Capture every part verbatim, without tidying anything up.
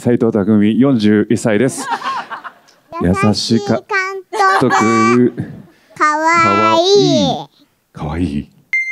斉藤匠、よんじゅういっさいです。優しい監督、 かわいい。 かわいい。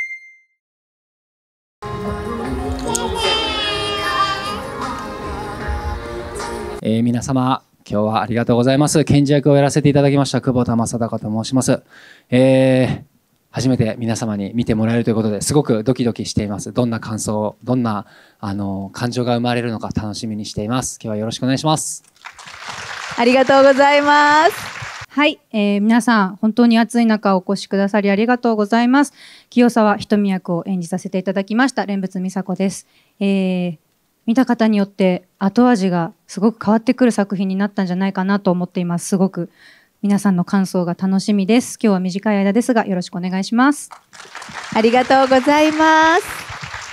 えー、皆様今日はありがとうございます。賢治役をやらせていただきました久保田正孝と申します。えー、初めて皆様に見てもらえるということですごくドキドキしています。どんな感想、どんなあの感情が生まれるのか楽しみにしています。今日はよろしくお願いします。 ありがとうございます。 はい、えー、皆さん本当に暑い中お越しくださりありがとうございます。清沢ひとみ役を演じさせていただきました蓮佛美佐子です。えー見た方によって後味がすごく変わってくる作品になったんじゃないかなと思っています。すごく皆さんの感想が楽しみです。今日は短い間ですがよろしくお願いします。 ありがとうございます。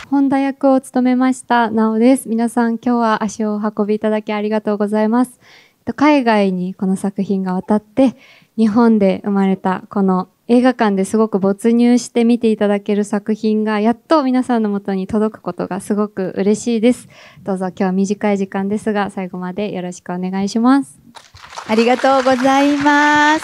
本田役を務めましたなおです。皆さん今日は足をお運びいただきありがとうございます。海外にこの作品が渡って日本で生まれたこの映画館ですごく没入して見ていただける作品がやっと皆さんのもとに届くことがすごく嬉しいです。どうぞ今日は短い時間ですが最後までよろしくお願いします。 ありがとうございます。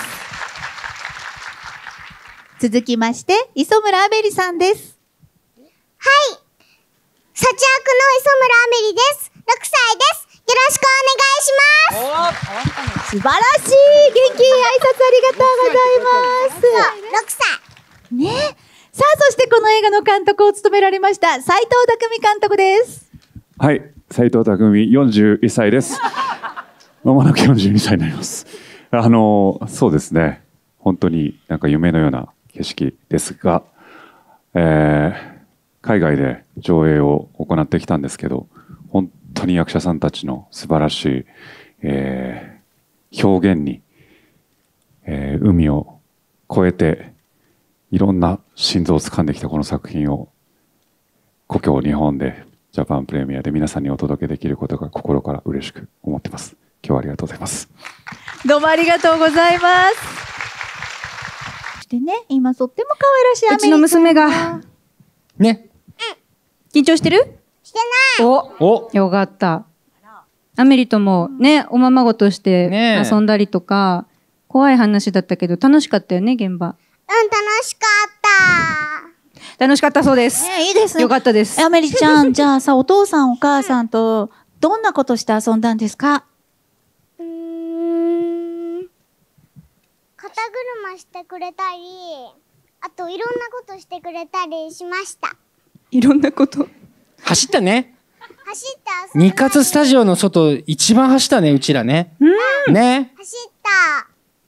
続きまして磯村あめりさんです。 はい、幸役の磯村あめりです。ろくさいです。よろしくお願いします。 素晴らしい。元気いい挨拶ありがとうございます。 ろくさい。 ね。さあ、そしてこの映画の監督を務められました斉藤匠監督です。 はい、斉藤匠、よんじゅういっさいです。まもなくよんじゅうにさいになります。あのそうですね。本当になんか夢のような景色ですが、えー、海外で上映を行ってきたんですけど、本当に役者さんたちの素晴らしい、えー、表現に、えー、海を越えていろんな心臓を掴んできたこの作品を故郷日本でジャパンプレミアで皆さんにお届けできることが心から嬉しく思ってます。今日はありがとうございます。 どうもありがとうございます。そしてね、今とっても可愛らしいアメリカうちの娘がね、 緊張してる？ してない。 お、お、よかった。アメリともね、おままごとして遊んだりとか、怖い話だったけど楽しかったよね、現場。 うん、楽しかった。 楽しかったそうです。 ね、いいですね。 よかったです。 アメリちゃん、じゃあさ、お父さんお母さんとどんなことして遊んだんですか？ うーん、肩車してくれたり、あといろんなことしてくれたりしました。 いろんなこと。 走ったね。 走って遊んだり。 日活スタジオの外一番走ったね、うちらね。 うん。 ね。 走った。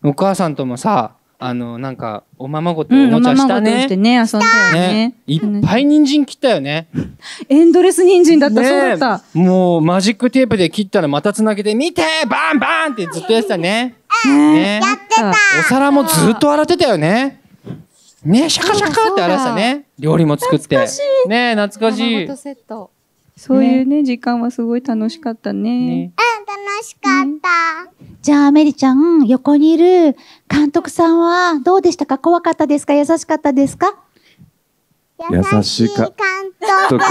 お母さんともさ、あのなんかおままごとおうん、 もおままごとちゃしたね。 してね、遊んだよね。 ね、いっぱい人参切ったよね。 エンドレス人参だった、 ねそうだった。 もうマジックテープで切ったらまたつなげて見てバンバンってずっとやってたね。ね、 やってた。 お皿もずっと洗ってたよね。ね、シャカシャカって洗ってたね。料理も作って。ね、懐かしい。 セット。 そういうね、時間はすごい楽しかったね。 うん、楽しかった。 じゃあ、メリちゃん、横にいる監督さんはどうでしたか？怖かったですか？優しかったですか？ 優しい監督。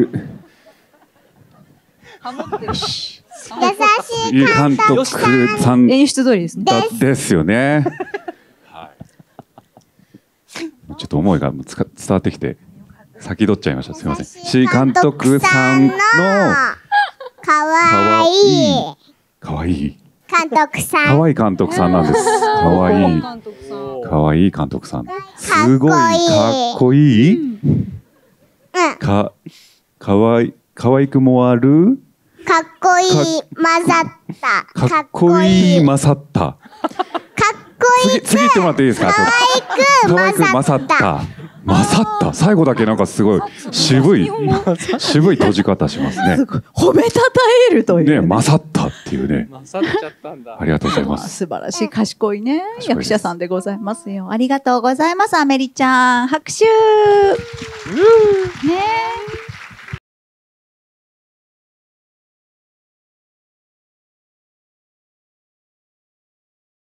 優しい監督さん演出通りですね。 ですよね。はい、ちょっと思いが伝わってきて先取っちゃいました。すみません。C監督さんのかわいいかわいい監督さん。 かわいい監督さんなんです。かわいいかわいい監督さん。すごいかっこいい。かかわいかわいくもある。 かっこいい混ざった。 かっこいい混ざった。 かっこいい。 次次言ってもらっていいですか？ かわいく混ざった。 混ざった。最後だけなんかすごい渋い渋い閉じ方しますね。 褒めたたえるというね、混ざったっていうね。 混ざっちゃったんだ。 ありがとうございます。 素晴らしい賢いね、 賢いです役者さんでございますよ。ありがとうございます、アメリちゃん。拍手。ねえ。